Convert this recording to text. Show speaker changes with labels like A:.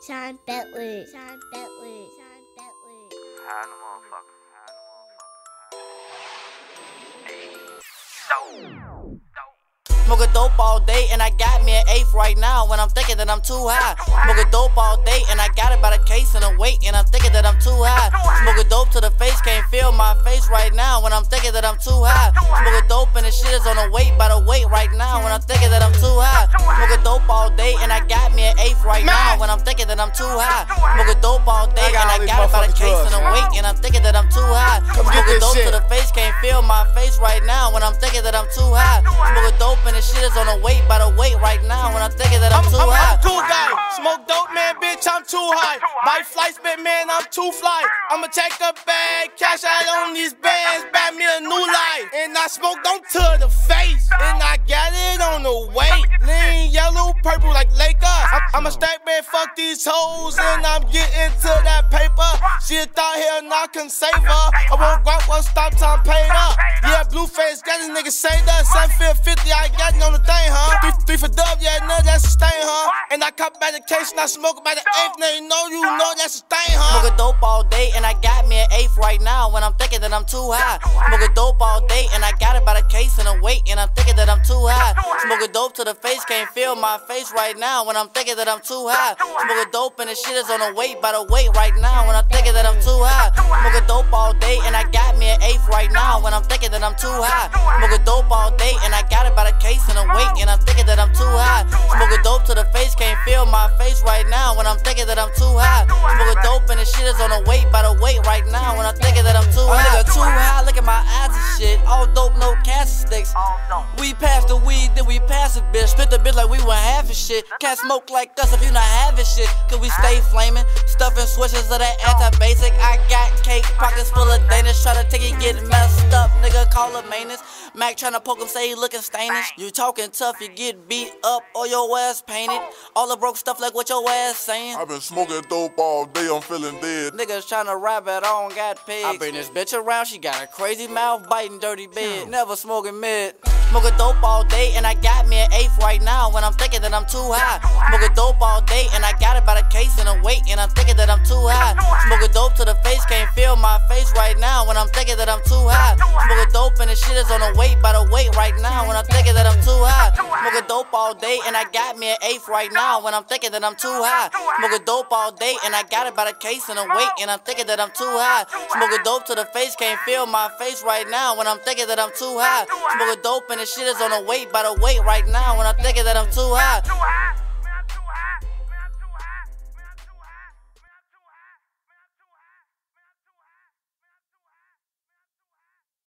A: Sean Bentley. Sean Bentley. Sean Bentley.
B: Hide the motherfucker.
C: Smoking dope all day and I got me an eighth right now when I'm thinking that I'm too high. Smoking dope all day and I got it by the case and the weight and I'm thinking that I'm too high. Smoking dope to the face, can't feel my face right now when I'm thinking that I'm too high. Smoking dope and the shit is on the weight by the weight right now when I'm thinking that I'm too high. Smoking dope all day and I got me an eighth right now when I'm thinking that I'm too high. Smoking dope all day and I got it by the case and the weight and I'm thinking that I'm too high. Smoking dope to the face, can't feel my face right now when I'm thinking that I'm too high. Smoking dope and the shit is on the weight by the weight right now when I'm thinking that I'm too high.
D: I'm too guy. Smoke dope, man, bitch, I'm too high. Buy flights, but man, I'm too fly. I'ma take a bag, cash out on these bands, buy me a new life. And I smoke dope to the face, and I got it on the weight. Lean, yellow, purple like Lakers. I'ma stack, man, fuck these hoes, and I'm getting to that paper. She thought hell nah, couldn't save her. I won't go one stop time paid up. Yeah, Blueface got this nigga saved us. 750, I got it on the thing, huh? Three for dub, yeah, no, that's a stain, huh? And I cop by the case and I smoke by the eighth. Now you know that's a stain, huh?
C: Smoking dope all day and I got me an eighth right now when I'm thinking that I'm too high. Smoking dope all day and I got it by the case and the weight and I'm thinking that I'm too high. Smoking dope to the face, can't feel my face right now when I'm thinking that I'm too high. Smoking dope and the shit is on the weight by the weight right now when I'm thinking that I'm too high. Smoking dope all day and I got me an eighth right now when I'm thinking that I'm too high. Smoking dope all day and I got it by the case and the weight and I'm thinking that I'm too high. Smoking dope to the face, can't feel my face right now when I'm thinking that I'm too high. Smoking dope and the shit is on the weight by the weight right now when I'm thinking that I'm too high. Nigga too high, look at my eyes and shit. All dope, no cancer sticks. We pass the weed, then we pass it, bitch. Split the bitch like we want half of shit. Can't smoke like us if you not having shit. Cause we stay flaming, stuffing switches of that anti-basic. I got cake pockets full of Danish. Try to take it, get messed up, nigga, call it maintenance. Mac tryna poke him, say he looking stainless. You talking tough, you get beat up or your ass painted. All the broke stuff like what your ass saying.
E: I've been smoking dope all day, I'm feeling dead.
C: Niggas tryna rap it, I don't got pigs. I bring this bitch around, she got a crazy mouth, biting dirty bed. Never smoking mid. Smoking dope all day and I got me an eighth right now when I'm thinking that I'm too high. Smoking dope all day and I got it by the case and the weight and I'm thinking that I'm too high. Smoking dope to the face, can't feel my face right now when I'm thinking that I'm too high. Smoking dope and the shit is on the weight by the weight right now when I'm thinking that I'm too high. Smoking dope all day and I got me an eighth right now when I'm thinking that I'm too high. Smoking dope all day and I got it by the case and the weight and I'm thinking that I'm too high. Smoking dope to the face, can't feel my face right now when I'm thinking that I'm too high. Smoking dope and the shit is on the weight by the weight right now when I'm thinking that I'm too high.